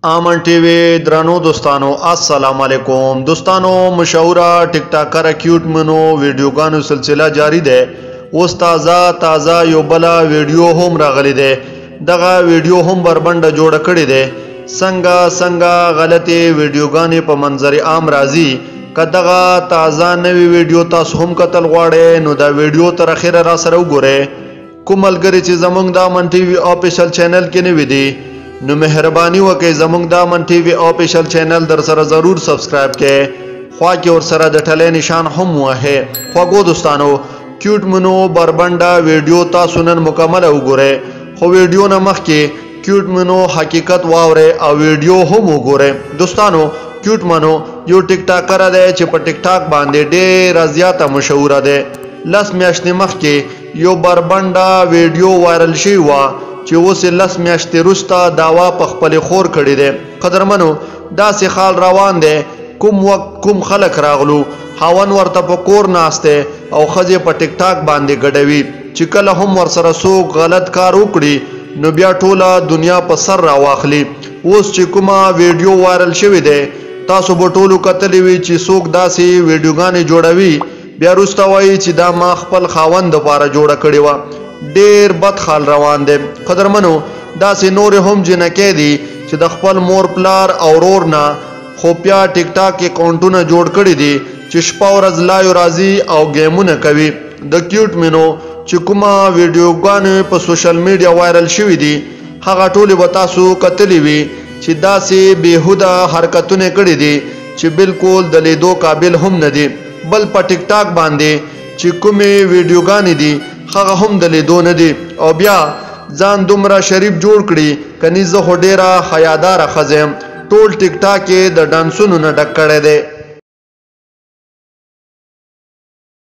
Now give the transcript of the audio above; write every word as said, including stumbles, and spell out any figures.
آمن TV درنو دوستانو السلام علیکم دوستانو مشهوره ټیک ټاکر کیوټ منو ویډیوګانو سلسله جاری ده اوس تازه تازه یو بل ویډیو هم راغلی ده دغه ویډیو هم بربنده جوړ کړی ده څنګه څنګه غلطي ویډیوګانې په منظر عام راځي کداغه تازه نوی ویډیو تاسو هم کتل غواړئ نو دا ویډیو تر اخره را سره وګورئ کوملګری چې زمونږ د آمن TV آفیشل چینل کې نه وي نو مهرباني وکړئ زمونږ د آمن TV آفیشل چینل در سره ضرور سبسکرایب کړئ خوا کې ور سره د ټلې نشان هم وهه خواږو دوستانو کیوټ منو بربنده ویډیو تاسو نن مکمل وګورئ خو ویډیو نه مخکې کیوټ منو حقیقت واورئ او ویډیو هم وګورئ دوستانو کیوټ منو یو ټیک ټاکر دی چې په ټیک ټاک باندې ډېر زیاته مشهور دی لس میاشتې مخکې یو بربنده ویډیو وایرل شوی و چې اوس لس میاشتې وروسته داوا په خپل خور کړی دی قدرمنو داسې حال روان دی کوم وخت کوم خلک راغلو هاون ورته په کور ناسته او ښځې په ټیک ټاک باندې ګډوي چې کله هم ورسره څوک غلط کار وکړي نو بیا ټوله دنیا په سر راواخلي اوس چې کومه ویډیو وایرل شوی دی تاسو به ټولو کتلی وي چې څوک داسې ویډیوګانې جوړوي بیا وروسته وایي چې دا ما خپل خاوند دپاره جوړه کړې وه ډیر بد حال روان دی قدرمنو داسې نور هم جنکې دي چې د خپل مور پلار او ورور نه خو بیا ټیک ټاک اکاونټونه جوړ کړي دي چې شپه ورځ لایو راځي او گیمونه کوي د کیوټ منو چې کومه ویډیوګانې په سوشل میډیا وایرل شوي دي هغه ټولې به تاسو کتلی وي چې داسې بېهوده حرکتونه کړي دي چې بالکل د لیدو قابل هم نه دي بل په ټیک ټاک باندې چې کومې ویډیوګانې دي هغه هم د لیدو نه دي او بیا ځان دومره شریف جوړ کړي کني زه خو ډیره حیاداره ښځه یم ټول ټیک ټاک یې د ډانسونو نه ډک کړی دی